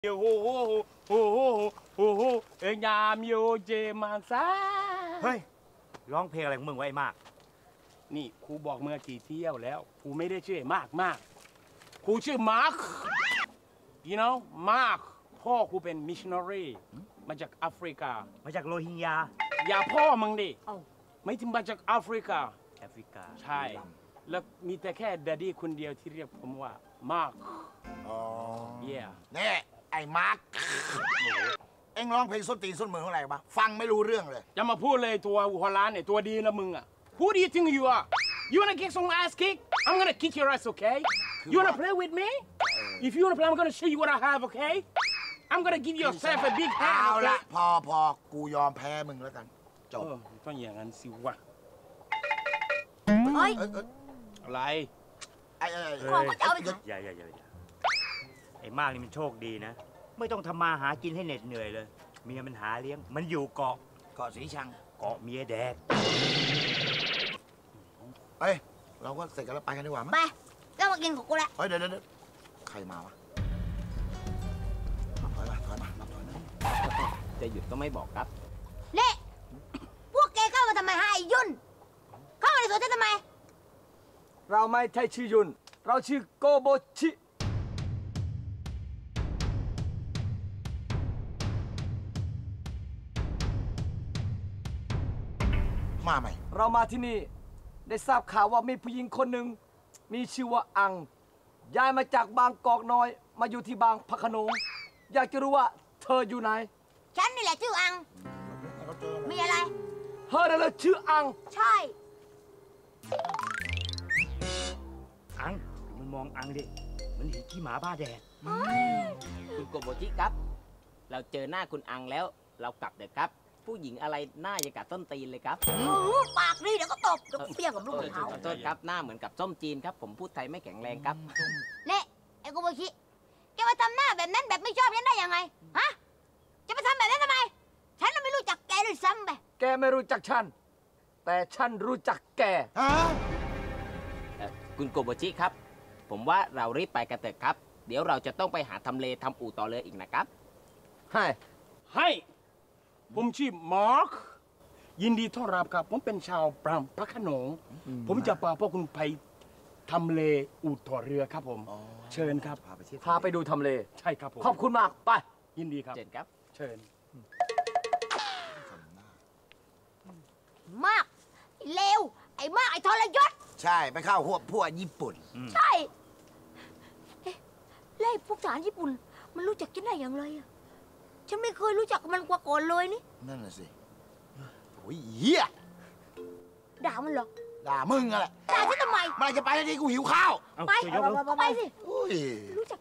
โอ้โหโอ้โหโอ้โหเอ็งยามโยเจมาซาเฮ้ยร้องเพลงอะไรของมึงไว้มากนี่ครูบอกเมื่อกี่เที่ยวแล้วครูไม่ได้ชื่อมากครูชื่อมาร์ค you know มาร์คพ่อครูเป็นมิชชันนารีมาจากแอฟริกามาจากโรฮิงญาอย่าพ่อมึงดิไม่ถึงมาจากแอฟริกาใช่แล้วมีแต่แค่แดดดี้คนเดียวที่เรียกผมว่ามาร์คเนี่ยไอ้มาร์คเอ็งร้องเพลงส้นตีนส้นมือเท่าไหร่ปะฟังไม่รู้เรื่องเลยจะมาพูดเลยตัวหัวล้านเนี่ยตัวดีนะมึงอ่ะ Who do you think you are You wanna kick some ass kick I'm gonna kick your ass okay You wanna play with me If you wanna play I'm gonna show you what I have okay I'm gonna give yourself a big hand เอาละพอกูยอมแพ้มึงแล้วกันจบต้องอย่างนั้นสิวะเฮ้ยอะไรของก็จะเอาไปอย่าไอ้มากนี่มันโชคดีนะไม่ต้องทำมาหากินให้เหน็ดเหนื่อยเลยเมียมันหาเลี้ยงมันอยู่เกาะสีชังเกาะเมียแดกเฮ้ยเราก็เสร็จกันแล้วไปกันดีกว่ามั้ยไปก็มากินของกูแล้วเฮ้ยเดี๋ยวใครมาวะถอยมาจะหยุดก็ไม่บอกครับนี่พวกแกเข้ามาทำไมฮะไอ้ยุ่นเข้ามาในสวนทำไมเราไม่ใช่ชื่อยุ่นเราชื่อโกโบชิมาไหมเรามาที่นี่ได้ทราบข่าวว่ามีผู้หญิงคนหนึ่งมีชื่อว่าอังย้ายมาจากบางกอกน้อยมาอยู่ที่บางพะโขนงอยากจะรู้ว่าเธออยู่ไหนฉันนี่แหละชื่ออังมีอะไรเธอนั่นแหละชื่ออังใช่อังมึงมองอังดิมันเห็นขี้หมาบ้าแดดคุณโกโบจิครับเราเจอหน้าคุณอังแล้วเรากลับเถอะครับผู้หญิงอะไรหน้าอย่างกับต้นตีนเลยครับปากนี่เดี๋ยวก็ตบเดี๋ยวเปี้ยงกับลูกเขาขอโทษครับหน้าเหมือนกับส้มจีนครับผมพูดไทยไม่แข็งแรงครับเนี่ยไอ้โกโบชิแกมาทำหน้าแบบนั้นแบบไม่ชอบฉันได้ยังไงฮะจะมาทำแบบนั้นทำไมฉันไม่รู้จักแกด้วยซ้ำไปแกไม่รู้จักฉันแต่ฉันรู้จักแกคุณโกโบจิครับผมว่าเรารีบไปกันเถอะครับเดี๋ยวเราจะต้องไปหาทำเลทำอู่ต่อเรืออีกนะครับให้ผมชื่อมาร์คยินดีต้อนรับครับผมเป็นชาวบางพระโขนงผมจะพาพวกคุณไปทำเลอู่ต่อเรือครับผมเชิญครับพาไปดูทำเลใช่ครับผมขอบคุณมากไปยินดีครับเชิญครับเชิญมากเลวไอ้มากไอ้ทรยศใช่ไปเข้าพวกญี่ปุ่นใช่เล่พวกทหารญี่ปุ่นมันรู้จักฉันได้อย่างไรอะฉันไม่เคยรู้จักมันกว่าก่อนเลยนี่นั่นน่ะสิโอ้ยเหี้ยด่ามันเหรอด่ามึงอะไรด่าฉันทำไมมันจะไปทีกูหิวข้าวไปสิรู้จัก